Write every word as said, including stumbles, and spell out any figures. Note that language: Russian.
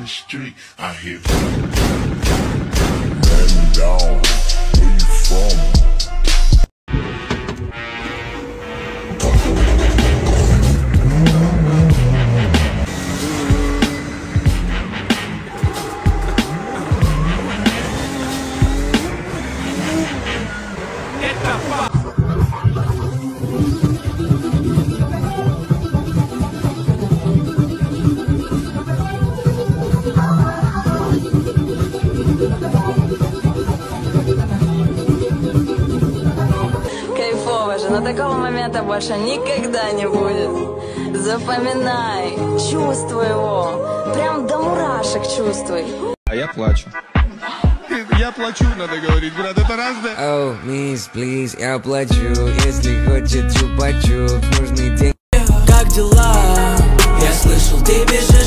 the street, I hear man down, where you from? Кайфово же, но такого момента больше никогда не будет. Запоминай, чувствуй его, прям до мурашек чувствуй. А я плачу. Я плачу, надо говорить, брат, это разное. Oh, miss, please, я плачу, если хочет чупа-чуп, нужны деньги. Как дела? Я слышал, ты бежишь.